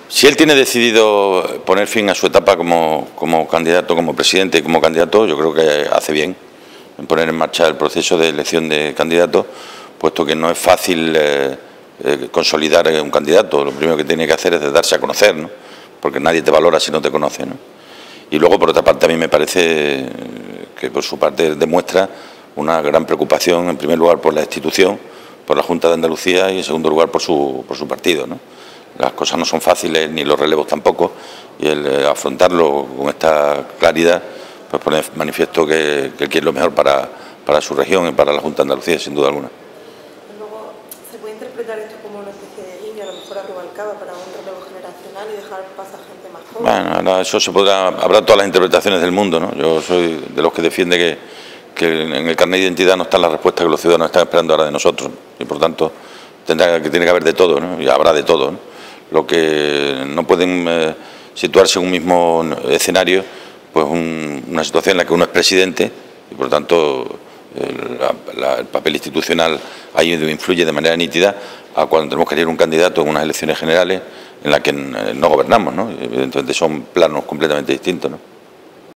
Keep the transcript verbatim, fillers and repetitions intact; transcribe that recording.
Si él tiene decidido poner fin a su etapa como, como candidato, como presidente y como candidato, yo creo que hace bien en poner en marcha el proceso de elección de candidatos, puesto que no es fácil eh, eh, consolidar un candidato. Lo primero que tiene que hacer es darse a conocer, ¿no? Porque nadie te valora si no te conoce, ¿no? Y luego, por otra parte, a mí me parece que por su parte demuestra una gran preocupación, en primer lugar, por la institución, por la Junta de Andalucía y, en segundo lugar, por su, por su partido, ¿no? Las cosas no son fáciles, ni los relevos tampoco, y el eh, afrontarlo con esta claridad, pues pone manifiesto que, que quiere lo mejor para, para su región y para la Junta de Andalucía, sin duda alguna. Luego, ¿se puede interpretar esto como una especie de guiño, a lo mejor a Rubalcaba, para un relevo generacional y dejar pasar gente más joven? Bueno, no, eso se podrá, habrá todas las interpretaciones del mundo, ¿no? Yo soy de los que defiende que, que en el carnet de identidad no está la respuesta que los ciudadanos están esperando ahora de nosotros, y por tanto tendrá que tiene que haber de todo, ¿no? Y habrá de todo, ¿no? Lo que no pueden eh, situarse en un mismo escenario, pues un, una situación en la que uno es presidente y por tanto el, la, el papel institucional ahí influye de manera nítida a cuando tenemos que elegir un candidato en unas elecciones generales en las que no gobernamos, ¿no? Evidentemente son planos completamente distintos, ¿no?